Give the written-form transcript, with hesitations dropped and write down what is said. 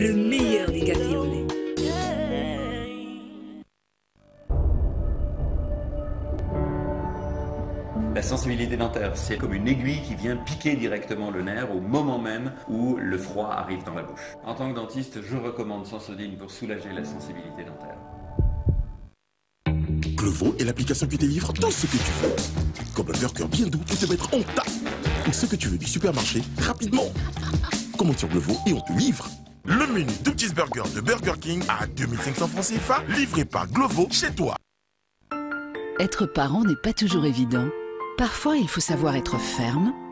Le meilleur des cafés au lait. La sensibilité dentaire, c'est comme une aiguille qui vient piquer directement le nerf au moment même où le froid arrive dans la bouche. En tant que dentiste, je recommande Sensodyne pour soulager la sensibilité dentaire. Glovo est l'application qui te livre tout ce que tu veux. Comme un burger bien doux pour te mettre en tas. Ou ce que tu veux du supermarché rapidement. Commande sur Glovo et on te livre. Le menu de cheeseburger de Burger King à 2500 francs CFA, livré par Glovo chez toi. Être parent n'est pas toujours évident. Parfois, il faut savoir être ferme,